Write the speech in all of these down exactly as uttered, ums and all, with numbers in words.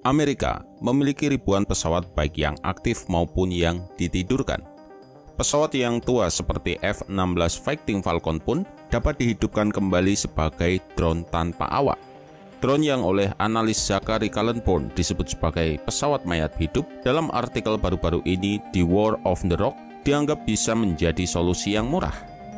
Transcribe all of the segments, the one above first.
Amerika memiliki ribuan pesawat baik yang aktif maupun yang ditidurkan. Pesawat yang tua seperti F enam belas Fighting Falcon pun dapat dihidupkan kembali sebagai drone tanpa awak. Drone yang oleh analis Zachary Kallenborn disebut sebagai pesawat mayat hidup dalam artikel baru-baru ini di War of the Rock dianggap bisa menjadi solusi yang murah.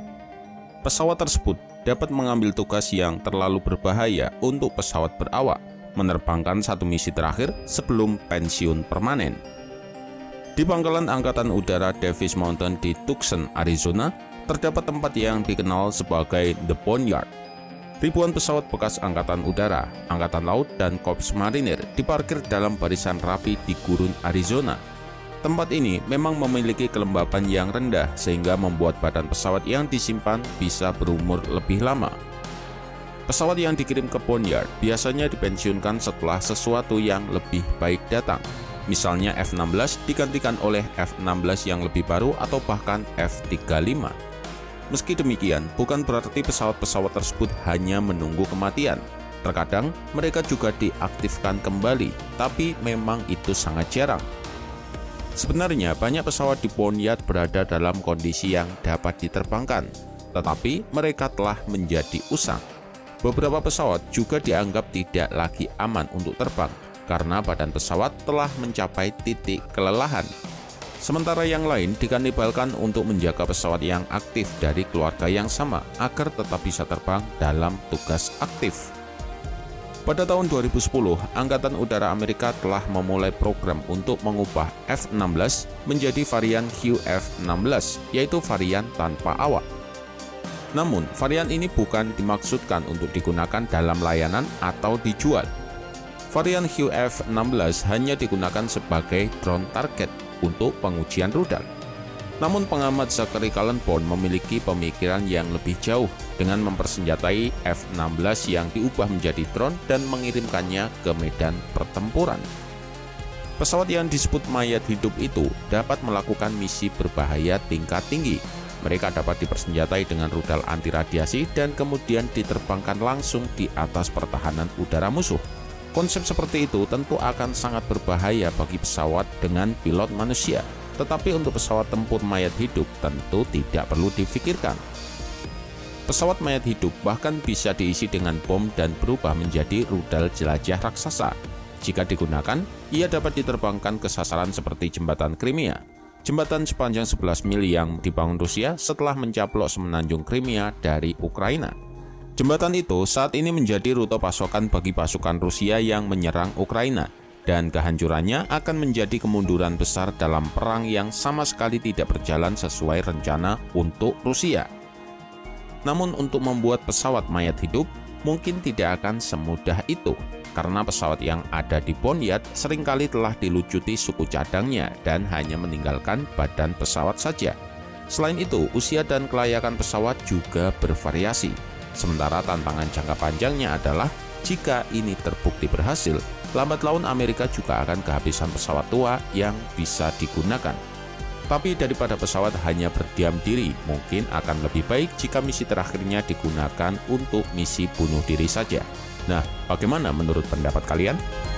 Pesawat tersebut dapat mengambil tugas yang terlalu berbahaya untuk pesawat berawak, menerbangkan satu misi terakhir sebelum pensiun permanen. Di pangkalan Angkatan Udara Davis Mountain di Tucson, Arizona, terdapat tempat yang dikenal sebagai The Boneyard. Ribuan pesawat bekas Angkatan Udara, Angkatan Laut, dan Korps Marinir diparkir dalam barisan rapi di gurun Arizona. Tempat ini memang memiliki kelembapan yang rendah sehingga membuat badan pesawat yang disimpan bisa berumur lebih lama. Pesawat yang dikirim ke Boneyard biasanya dipensiunkan setelah sesuatu yang lebih baik datang. Misalnya F enam belas digantikan oleh F enam belas yang lebih baru atau bahkan F tiga puluh lima. Meski demikian, bukan berarti pesawat-pesawat tersebut hanya menunggu kematian. Terkadang mereka juga diaktifkan kembali, tapi memang itu sangat jarang. Sebenarnya banyak pesawat di Boneyard berada dalam kondisi yang dapat diterbangkan, tetapi mereka telah menjadi usang. Beberapa pesawat juga dianggap tidak lagi aman untuk terbang karena badan pesawat telah mencapai titik kelelahan. Sementara yang lain dikanibalkan untuk menjaga pesawat yang aktif dari keluarga yang sama agar tetap bisa terbang dalam tugas aktif. Pada tahun dua ribu sepuluh, Angkatan Udara Amerika telah memulai program untuk mengubah F enam belas menjadi varian Q F enam belas, yaitu varian tanpa awak. Namun, varian ini bukan dimaksudkan untuk digunakan dalam layanan atau dijual. Varian Q F enam belas hanya digunakan sebagai drone target untuk pengujian rudal. Namun pengamat Zachary Kallenborn memiliki pemikiran yang lebih jauh dengan mempersenjatai F enam belas yang diubah menjadi drone dan mengirimkannya ke medan pertempuran. Pesawat yang disebut mayat hidup itu dapat melakukan misi berbahaya tingkat tinggi. Mereka dapat dipersenjatai dengan rudal anti radiasi dan kemudian diterbangkan langsung di atas pertahanan udara musuh. Konsep seperti itu tentu akan sangat berbahaya bagi pesawat dengan pilot manusia, tetapi untuk pesawat tempur mayat hidup tentu tidak perlu difikirkan. Pesawat mayat hidup bahkan bisa diisi dengan bom dan berubah menjadi rudal jelajah raksasa. Jika digunakan, ia dapat diterbangkan ke sasaran seperti jembatan Crimea. Jembatan sepanjang sebelas mil yang dibangun Rusia setelah mencaplok semenanjung Crimea dari Ukraina. Jembatan itu saat ini menjadi rute pasokan bagi pasukan Rusia yang menyerang Ukraina, dan kehancurannya akan menjadi kemunduran besar dalam perang yang sama sekali tidak berjalan sesuai rencana untuk Rusia. Namun untuk membuat pesawat mayat hidup mungkin tidak akan semudah itu, karena pesawat yang ada di Boneyard seringkali telah dilucuti suku cadangnya dan hanya meninggalkan badan pesawat saja. Selain itu, usia dan kelayakan pesawat juga bervariasi. Sementara tantangan jangka panjangnya adalah jika ini terbukti berhasil, lambat laun Amerika juga akan kehabisan pesawat tua yang bisa digunakan. Tapi daripada pesawat hanya berdiam diri, mungkin akan lebih baik jika misi terakhirnya digunakan untuk misi bunuh diri saja. Nah, bagaimana menurut pendapat kalian?